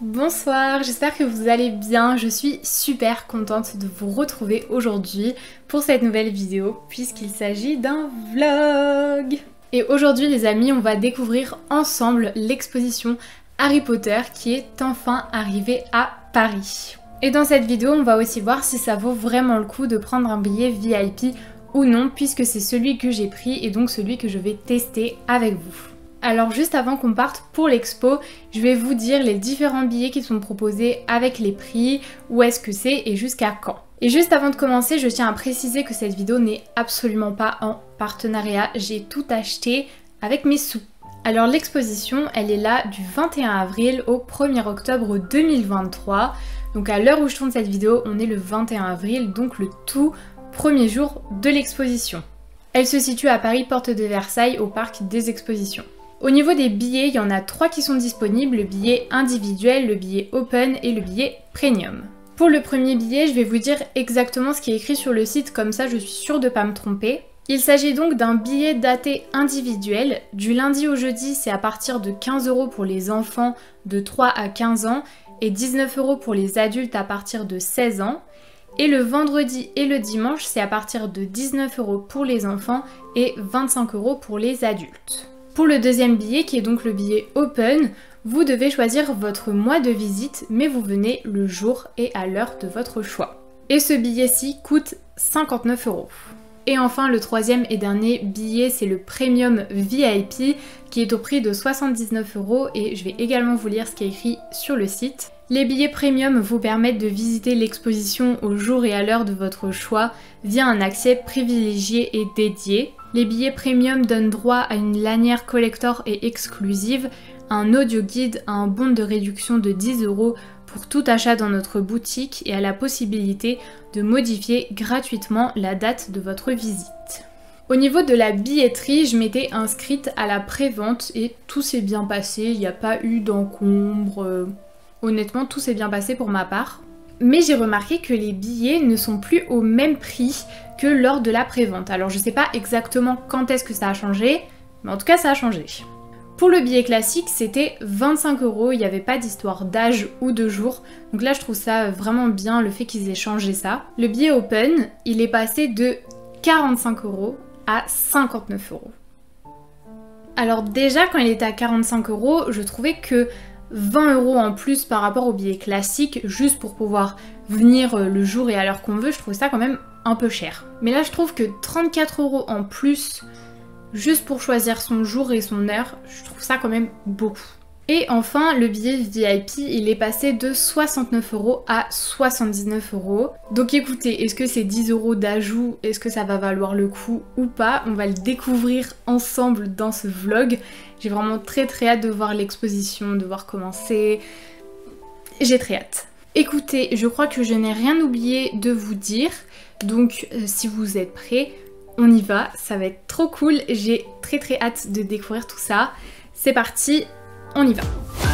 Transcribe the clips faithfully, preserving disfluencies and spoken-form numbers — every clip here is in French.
Bonsoir, j'espère que vous allez bien, je suis super contente de vous retrouver aujourd'hui pour cette nouvelle vidéo puisqu'il s'agit d'un vlog. Et aujourd'hui les amis, on va découvrir ensemble l'exposition Harry Potter qui est enfin arrivée à Paris. Et dans cette vidéo, on va aussi voir si ça vaut vraiment le coup de prendre un billet V I P ou non puisque c'est celui que j'ai pris et donc celui que je vais tester avec vous. Alors juste avant qu'on parte pour l'expo, je vais vous dire les différents billets qui sont proposés avec les prix, où est-ce que c'est et jusqu'à quand. Et juste avant de commencer, je tiens à préciser que cette vidéo n'est absolument pas en partenariat, j'ai tout acheté avec mes sous. Alors l'exposition, elle est là du vingt et un avril au premier octobre deux mille vingt-trois. Donc à l'heure où je tourne cette vidéo, on est le vingt et un avril, donc le tout premier jour de l'exposition. Elle se situe à Paris, porte de Versailles, au parc des expositions. Au niveau des billets, il y en a trois qui sont disponibles, le billet individuel, le billet open et le billet premium. Pour le premier billet, je vais vous dire exactement ce qui est écrit sur le site, comme ça je suis sûre de ne pas me tromper. Il s'agit donc d'un billet daté individuel. Du lundi au jeudi, c'est à partir de quinze euros pour les enfants de trois à quinze ans et dix-neuf euros pour les adultes à partir de seize ans. Et le vendredi et le dimanche, c'est à partir de dix-neuf euros pour les enfants et vingt-cinq euros pour les adultes. Pour le deuxième billet, qui est donc le billet open, vous devez choisir votre mois de visite, mais vous venez le jour et à l'heure de votre choix. Et ce billet-ci coûte cinquante-neuf euros. Et enfin, le troisième et dernier billet, c'est le Premium V I P, qui est au prix de soixante-dix-neuf euros, et je vais également vous lire ce qui est écrit sur le site. Les billets Premium vous permettent de visiter l'exposition au jour et à l'heure de votre choix via un accès privilégié et dédié. Les billets Premium donnent droit à une lanière collector et exclusive, un audio guide, un bon de réduction de dix euros pour tout achat dans notre boutique et à la possibilité de modifier gratuitement la date de votre visite. Au niveau de la billetterie, je m'étais inscrite à la prévente et tout s'est bien passé, il n'y a pas eu d'encombre. Honnêtement, tout s'est bien passé pour ma part. Mais j'ai remarqué que les billets ne sont plus au même prix que lors de la prévente. Alors je sais pas exactement quand est-ce que ça a changé, mais en tout cas ça a changé. Pour le billet classique, c'était vingt-cinq euros, il n'y avait pas d'histoire d'âge ou de jour. Donc là je trouve ça vraiment bien le fait qu'ils aient changé ça. Le billet open, il est passé de quarante-cinq euros à cinquante-neuf euros. Alors déjà quand il était à quarante-cinq euros, je trouvais que vingt euros en plus par rapport au billet classique, juste pour pouvoir venir le jour et à l'heure qu'on veut, je trouve ça quand même un peu cher. Mais là je trouve que trente-quatre euros en plus, juste pour choisir son jour et son heure, je trouve ça quand même beaucoup. Et enfin, le billet V I P, il est passé de soixante-neuf euros à soixante-dix-neuf euros. Donc écoutez, est-ce que c'est dix euros d'ajout, est-ce que ça va valoir le coup ou pas? On va le découvrir ensemble dans ce vlog. J'ai vraiment très très hâte de voir l'exposition, de voir comment c'est. J'ai très hâte. Écoutez, je crois que je n'ai rien oublié de vous dire. Donc euh, si vous êtes prêts, on y va. Ça va être trop cool. J'ai très très hâte de découvrir tout ça. C'est parti, on y va.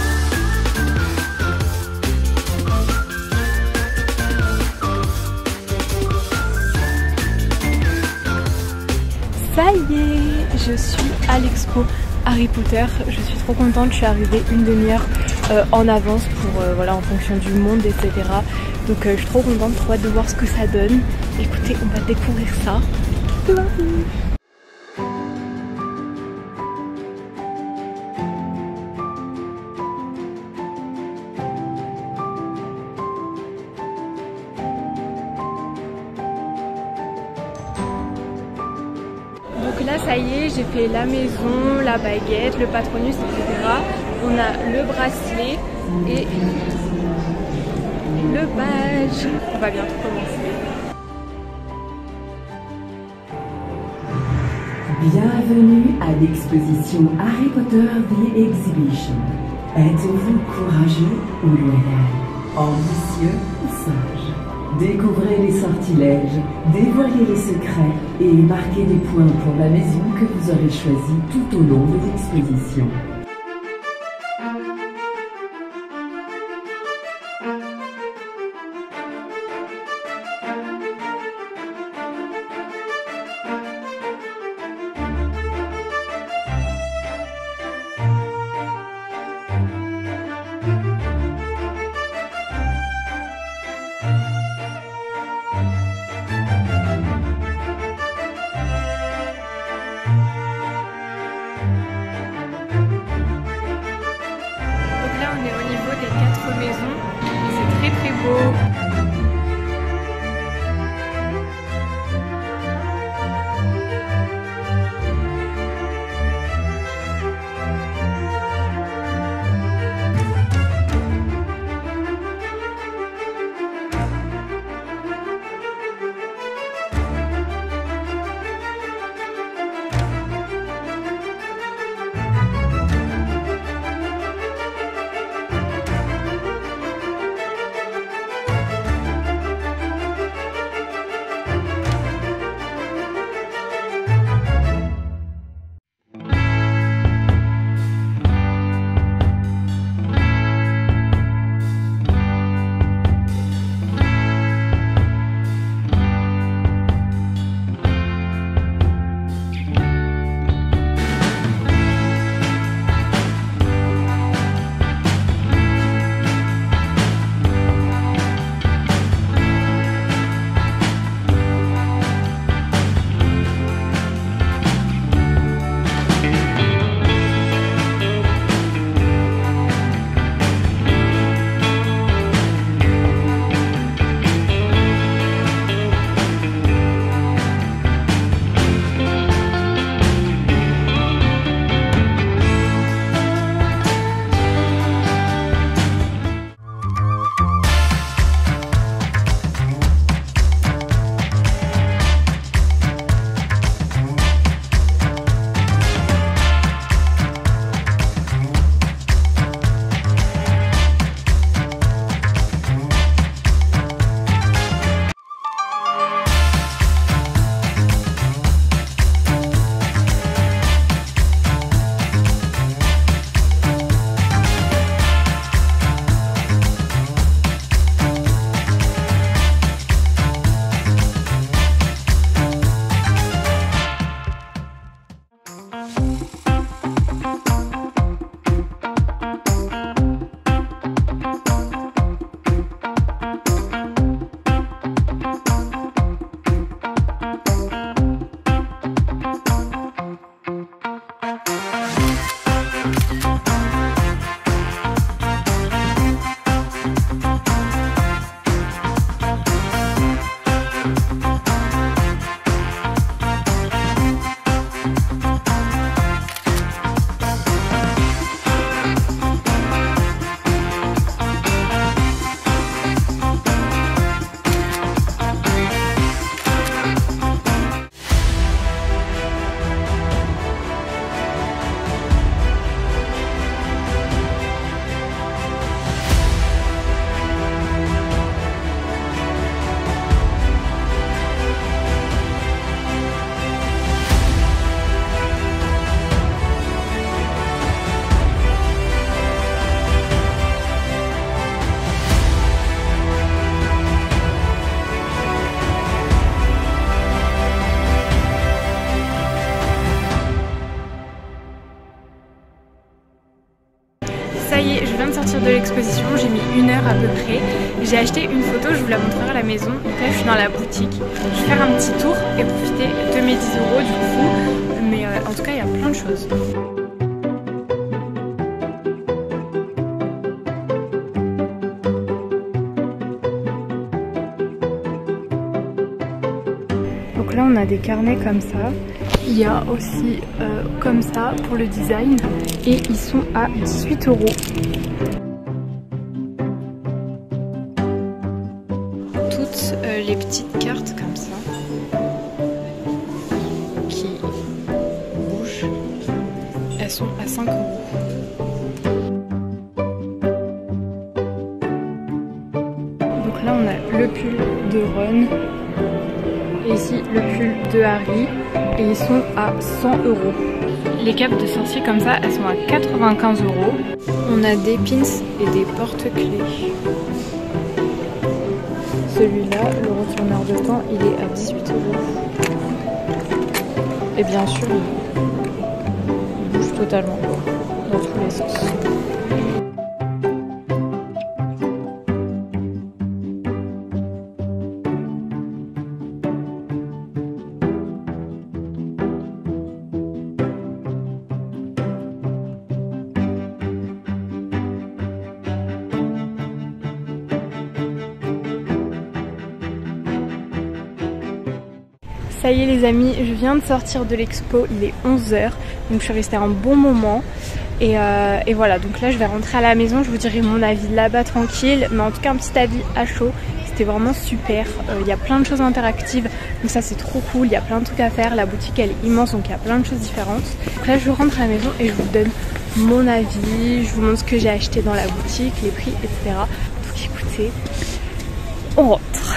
Ça y est, je suis à l'expo Harry Potter, je suis trop contente, je suis arrivée une demi-heure euh, en avance pour euh, voilà en fonction du monde, et cetera. Donc euh, je suis trop contente, trop hâte de voir ce que ça donne. Écoutez, on va découvrir ça. Donc là ça y est, j'ai fait la maison, la baguette, le patronus, et cetera. On a le bracelet et le badge. On va bientôt commencer. Bienvenue à l'exposition Harry Potter The Exhibition. Êtes-vous courageux ou loyal, ambitieux ou sage? Découvrez les sortilèges, dévoilez les secrets et marquez des points pour la maison que vous aurez choisie tout au long de l'exposition. des quatre maisons. C'est très très beau. Ça y est, je viens de sortir de l'exposition, j'ai mis une heure à peu près. J'ai acheté une photo, je vous la montrerai à la maison. Donc là, je suis dans la boutique. Je vais faire un petit tour et profiter de mes dix euros du coup. Mais euh, en tout cas, il y a plein de choses. Donc là, on a des carnets comme ça. Il y a aussi euh, comme ça pour le design et ils sont à dix-huit euros. Toutes euh, les petites cartes comme ça qui bougent, elles sont à cinq euros. Donc là on a le pull de Ron et ici le pull de Harry. Et ils sont à cent euros. Les capes de sorcier comme ça, elles sont à quatre-vingt-quinze euros. On a des pins et des porte-clés. Celui-là, le retourneur de temps, il est à dix-huit euros. Et bien sûr, il bouge totalement dans tous les sens. Ça y est les amis, je viens de sortir de l'expo, il est onze heures, donc je suis restée un bon moment. Et, euh, et voilà, donc là je vais rentrer à la maison, je vous dirai mon avis là-bas tranquille, mais en tout cas un petit avis à chaud. C'était vraiment super, il euh, y a plein de choses interactives, donc ça c'est trop cool, il y a plein de trucs à faire, la boutique elle est immense donc il y a plein de choses différentes. Donc là je rentre à la maison et je vous donne mon avis, je vous montre ce que j'ai acheté dans la boutique, les prix, et cetera. Donc écoutez, on rentre.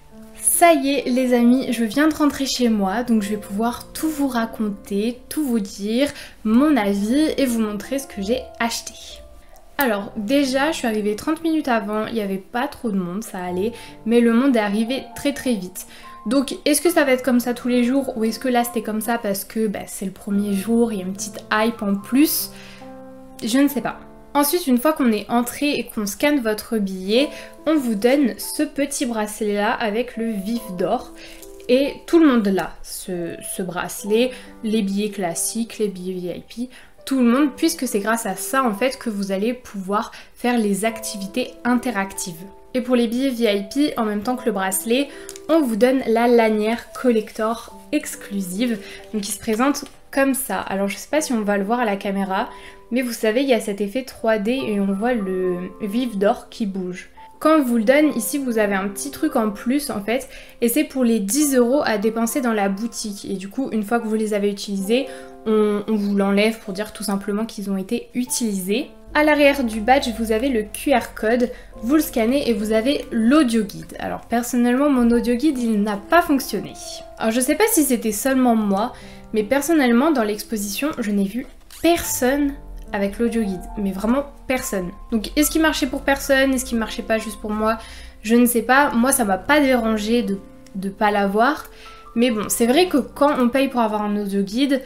Ça y est les amis, je viens de rentrer chez moi, donc je vais pouvoir tout vous raconter, tout vous dire, mon avis et vous montrer ce que j'ai acheté. Alors déjà je suis arrivée trente minutes avant, il n'y avait pas trop de monde, ça allait, mais le monde est arrivé très très vite. Donc est-ce que ça va être comme ça tous les jours ou est-ce que là c'était comme ça parce que bah, c'est le premier jour, il y a une petite hype en plus? Je ne sais pas. Ensuite une fois qu'on est entré et qu'on scanne votre billet, on vous donne ce petit bracelet là avec le vif d'or. Et tout le monde l'a, ce, ce bracelet, les billets classiques, les billets V I P, tout le monde, puisque c'est grâce à ça en fait que vous allez pouvoir faire les activités interactives. Et pour les billets V I P, en même temps que le bracelet, on vous donne la lanière collector exclusive, donc qui se présente comme ça. Alors je sais pas si on va le voir à la caméra, mais vous savez il y a cet effet trois D et on voit le vif d'or qui bouge. Quand on vous le donne, ici vous avez un petit truc en plus en fait, et c'est pour les dix euros à dépenser dans la boutique. Et du coup, une fois que vous les avez utilisés, on, on vous l'enlève pour dire tout simplement qu'ils ont été utilisés. À l'arrière du badge, vous avez le Q R code, vous le scannez et vous avez l'audio guide. Alors personnellement, mon audio guide, il n'a pas fonctionné. Alors je sais pas si c'était seulement moi, mais personnellement, dans l'exposition, je n'ai vu personne avec l'audio guide, mais vraiment personne. Donc est-ce qu'il marchait pour personne, est-ce qu'il marchait pas juste pour moi, je ne sais pas. Moi ça m'a pas dérangé de ne pas l'avoir, mais bon c'est vrai que quand on paye pour avoir un audio guide,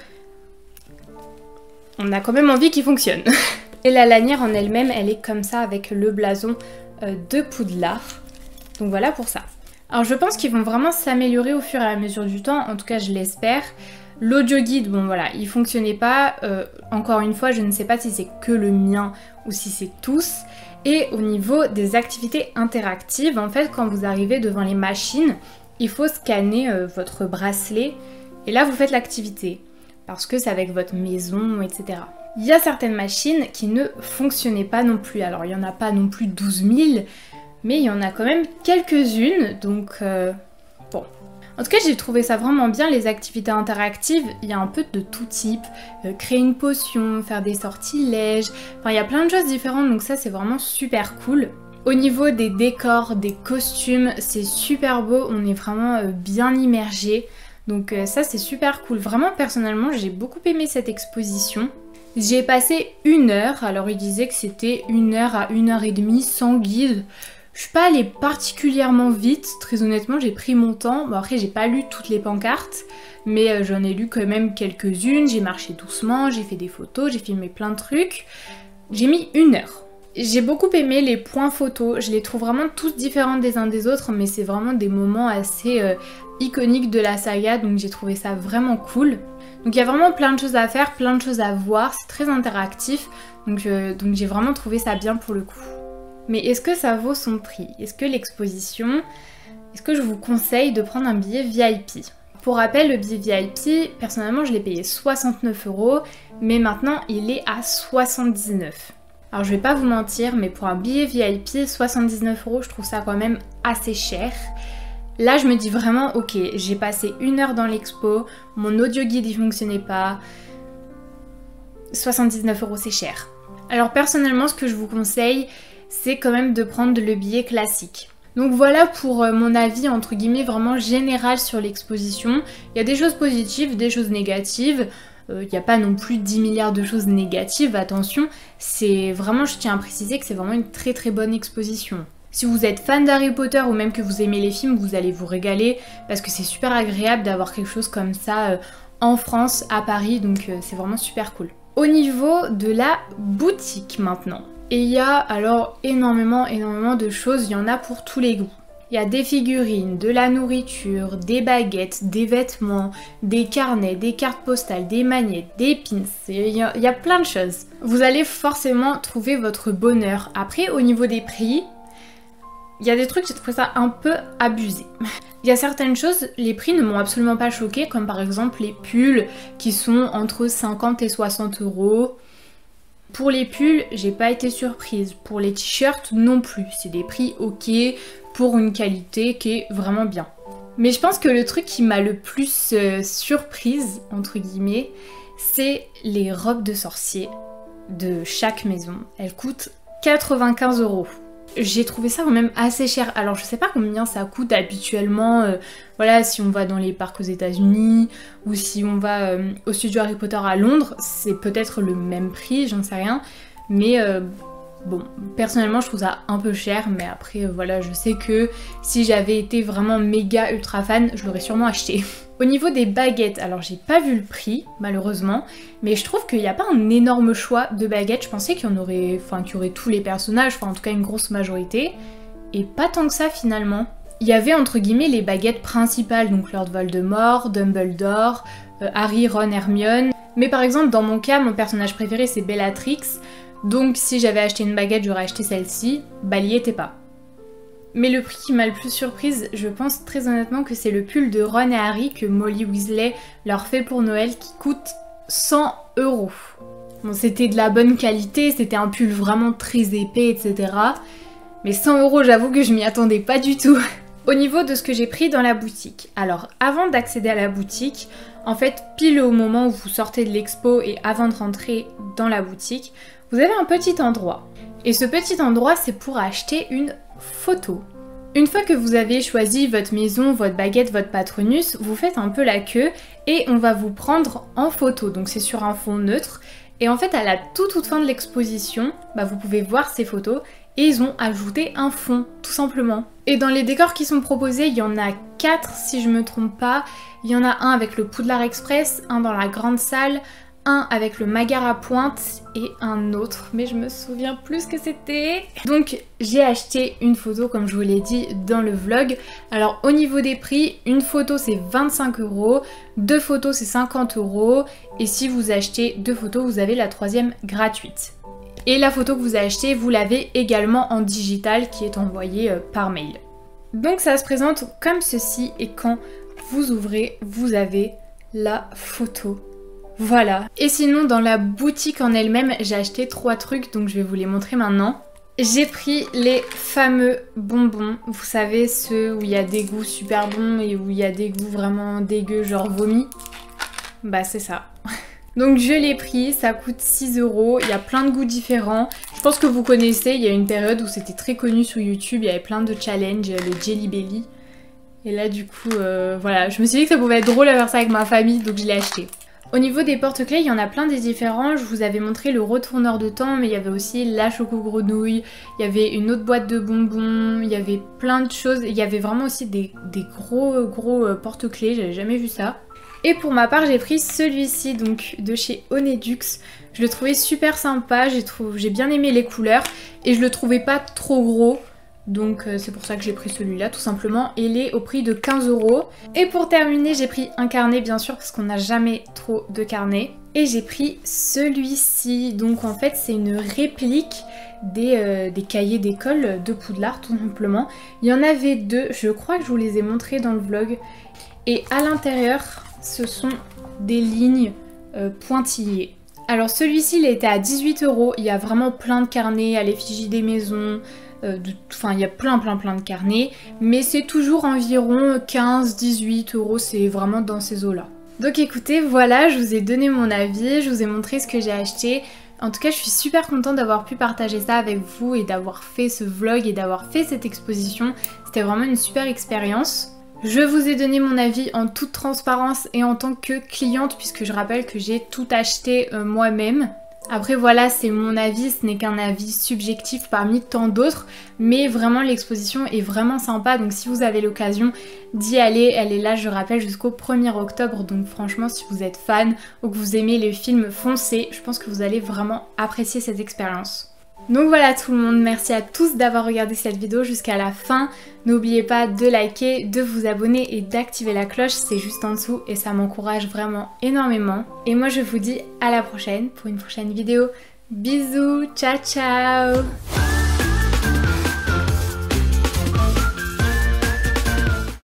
on a quand même envie qu'il fonctionne. Et la lanière en elle-même, elle est comme ça avec le blason euh, de Poudlard. Donc voilà pour ça. Alors je pense qu'ils vont vraiment s'améliorer au fur et à mesure du temps, en tout cas je l'espère. L'audio guide, bon voilà, il fonctionnait pas. Euh, encore une fois, je ne sais pas si c'est que le mien ou si c'est tous. Et au niveau des activités interactives, en fait, quand vous arrivez devant les machines, il faut scanner euh, votre bracelet. Et là, vous faites l'activité. Parce que c'est avec votre maison, et cetera. Il y a certaines machines qui ne fonctionnaient pas non plus. Alors, il n'y en a pas non plus douze mille, mais il y en a quand même quelques-unes. Donc, euh, bon... En tout cas, j'ai trouvé ça vraiment bien, les activités interactives, il y a un peu de tout type, euh, créer une potion, faire des sortilèges, enfin il y a plein de choses différentes, donc ça c'est vraiment super cool. Au niveau des décors, des costumes, c'est super beau, on est vraiment euh, bien immergé, donc euh, ça c'est super cool. Vraiment personnellement, j'ai beaucoup aimé cette exposition. J'y ai passé une heure, alors il disait que c'était une heure à une heure et demie sans guide. Je suis pas allée particulièrement vite, très honnêtement j'ai pris mon temps. Bon après j'ai pas lu toutes les pancartes, mais euh, j'en ai lu quand même quelques-unes, j'ai marché doucement, j'ai fait des photos, j'ai filmé plein de trucs. J'ai mis une heure. J'ai beaucoup aimé les points photos, je les trouve vraiment tous différents des uns des autres, mais c'est vraiment des moments assez euh, iconiques de la saga, donc j'ai trouvé ça vraiment cool. Donc il y a vraiment plein de choses à faire, plein de choses à voir, c'est très interactif, donc, euh, donc j'ai vraiment trouvé ça bien pour le coup. Mais est-ce que ça vaut son prix? Est-ce que l'exposition, est-ce que je vous conseille de prendre un billet V I P? Pour rappel, le billet V I P, personnellement je l'ai payé soixante-neuf euros, mais maintenant il est à soixante-dix-neuf. Alors je vais pas vous mentir, mais pour un billet V I P, soixante-dix-neuf euros, je trouve ça quand même assez cher. Là je me dis vraiment, ok, j'ai passé une heure dans l'expo, mon audio guide il fonctionnait pas, soixante-dix-neuf euros c'est cher. Alors personnellement ce que je vous conseille, c'est quand même de prendre le billet classique. Donc voilà pour mon avis entre guillemets vraiment général sur l'exposition. Il y a des choses positives, des choses négatives. Euh, il n'y a pas non plus dix milliards de choses négatives, attention. C'est vraiment, je tiens à préciser que c'est vraiment une très très bonne exposition. Si vous êtes fan d'Harry Potter ou même que vous aimez les films, vous allez vous régaler parce que c'est super agréable d'avoir quelque chose comme ça euh, en France, à Paris, donc euh, c'est vraiment super cool. Au niveau de la boutique maintenant. Et il y a alors énormément, énormément de choses, il y en a pour tous les goûts. Il y a des figurines, de la nourriture, des baguettes, des vêtements, des carnets, des cartes postales, des magnettes, des pins, il y a, il y a plein de choses. Vous allez forcément trouver votre bonheur. Après, au niveau des prix, Il y a des trucs, j'ai trouvé ça un peu abusé. Il y a certaines choses, les prix ne m'ont absolument pas choquée, comme par exemple les pulls qui sont entre cinquante et soixante euros. Pour les pulls, j'ai pas été surprise. Pour les t-shirts, non plus. C'est des prix ok pour une qualité qui est vraiment bien. Mais je pense que le truc qui m'a le plus euh, surprise, entre guillemets, c'est les robes de sorcier de chaque maison. Elles coûtent quatre-vingt-quinze euros. J'ai trouvé ça quand même assez cher. Alors je sais pas combien ça coûte habituellement, euh, voilà, si on va dans les parcs aux États-Unis ou si on va euh, au studio Harry Potter à Londres, c'est peut-être le même prix, j'en sais rien. Mais euh, bon, personnellement je trouve ça un peu cher, mais après euh, voilà, je sais que si j'avais été vraiment méga ultra fan, je l'aurais sûrement acheté. Au niveau des baguettes, alors j'ai pas vu le prix malheureusement, mais je trouve qu'il n'y a pas un énorme choix de baguettes. Je pensais qu'il y en aurait, enfin qu'il y aurait tous les personnages, enfin en tout cas une grosse majorité, et pas tant que ça finalement. Il y avait entre guillemets les baguettes principales, donc Lord Voldemort, Dumbledore, euh, Harry, Ron, Hermione. Mais par exemple dans mon cas, mon personnage préféré c'est Bellatrix, donc si j'avais acheté une baguette j'aurais acheté celle-ci, bah elle y était pas. Mais le prix qui m'a le plus surprise, je pense très honnêtement que c'est le pull de Ron et Harry que Molly Weasley leur fait pour Noël qui coûte cent euros. Bon, c'était de la bonne qualité, c'était un pull vraiment très épais, et cetera. Mais cent euros, j'avoue que je m'y attendais pas du tout. Au niveau de ce que j'ai pris dans la boutique. Alors, avant d'accéder à la boutique, en fait, pile au moment où vous sortez de l'expo et avant de rentrer dans la boutique, vous avez un petit endroit. Et ce petit endroit, c'est pour acheter une photo. Une fois que vous avez choisi votre maison, votre baguette, votre patronus, vous faites un peu la queue et on va vous prendre en photo. Donc c'est sur un fond neutre. Et en fait, à la toute, toute fin de l'exposition, bah, vous pouvez voir ces photos et ils ont ajouté un fond, tout simplement. Et dans les décors qui sont proposés, il y en a quatre si je me trompe pas. Il y en a un avec le Poudlard Express, un dans la grande salle, un avec le Magar à pointe et un autre, mais je me souviens plus ce que c'était. Donc j'ai acheté une photo comme je vous l'ai dit dans le vlog. Alors au niveau des prix, une photo c'est vingt-cinq euros, deux photos c'est cinquante euros et si vous achetez deux photos vous avez la troisième gratuite. Et la photo que vous achetez vous l'avez également en digital qui est envoyée par mail. Donc ça se présente comme ceci et quand vous ouvrez vous avez la photo. Voilà. Et sinon dans la boutique en elle-même j'ai acheté trois trucs donc je vais vous les montrer maintenant. J'ai pris les fameux bonbons, vous savez ceux où il y a des goûts super bons et où il y a des goûts vraiment dégueux genre vomi. Bah c'est ça. Donc je l'ai pris, ça coûte six euros, il y a plein de goûts différents. Je pense que vous connaissez, il y a une période où c'était très connu sur YouTube, il y avait plein de challenges, le Jelly Belly. Et là du coup, euh, voilà, je me suis dit que ça pouvait être drôle à faire ça avec ma famille donc je l'ai acheté. Au niveau des porte-clés, il y en a plein des différents. Je vous avais montré le retourneur de temps, mais il y avait aussi la choco-grenouille, il y avait une autre boîte de bonbons, il y avait plein de choses. Il y avait vraiment aussi des, des gros gros porte-clés, j'avais jamais vu ça. Et pour ma part, j'ai pris celui-ci, donc de chez Onedux. Je le trouvais super sympa, j'ai trouvé, j'ai bien aimé les couleurs et je le trouvais pas trop gros. Donc euh, c'est pour ça que j'ai pris celui-là tout simplement et il est au prix de quinze euros. Et pour terminer j'ai pris un carnet bien sûr parce qu'on n'a jamais trop de carnets. Et j'ai pris celui-ci, donc en fait c'est une réplique des, euh, des cahiers d'école de Poudlard tout simplement. Il y en avait deux, je crois que je vous les ai montrés dans le vlog. Et à l'intérieur ce sont des lignes euh, pointillées. Alors celui-ci il était à dix-huit euros, il y a vraiment plein de carnets à l'effigie des maisons. Euh, de, enfin il y a plein plein plein de carnets, mais c'est toujours environ quinze à dix-huit euros, c'est vraiment dans ces eaux là. Donc écoutez, voilà, je vous ai donné mon avis, je vous ai montré ce que j'ai acheté. En tout cas je suis super contente d'avoir pu partager ça avec vous et d'avoir fait ce vlog et d'avoir fait cette exposition. C'était vraiment une super expérience. Je vous ai donné mon avis en toute transparence et en tant que cliente puisque je rappelle que j'ai tout acheté euh, moi-même. Après voilà, c'est mon avis, ce n'est qu'un avis subjectif parmi tant d'autres, mais vraiment l'exposition est vraiment sympa, donc si vous avez l'occasion d'y aller, elle est là je rappelle jusqu'au premier octobre, donc franchement si vous êtes fan ou que vous aimez les films, foncez, je pense que vous allez vraiment apprécier cette expérience. Donc voilà tout le monde, merci à tous d'avoir regardé cette vidéo jusqu'à la fin. N'oubliez pas de liker, de vous abonner et d'activer la cloche, c'est juste en dessous et ça m'encourage vraiment énormément. Et moi je vous dis à la prochaine pour une prochaine vidéo. Bisous, ciao ciao!